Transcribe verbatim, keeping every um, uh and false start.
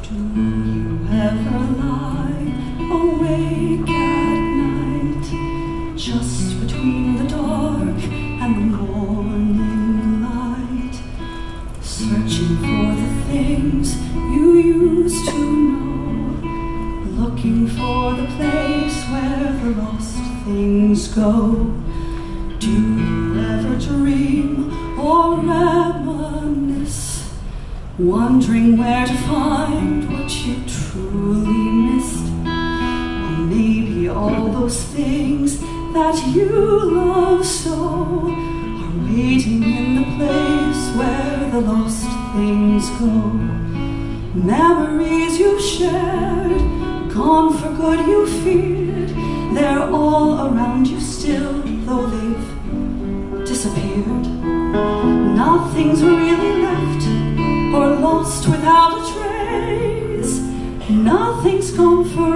Do you ever lie awake at night, just between the dark and the morning light, searching for the things you used to know, looking for the place where the lost things go? Do you ever dream or reminisce, wondering where to find what you truly missed? Or maybe all those things that you love so are waiting in the place where the lost things go. Memories you shared, gone for good you feared, they're all around you still, though they've disappeared. Nothing's really left or lost without a trace. Nothing's gone for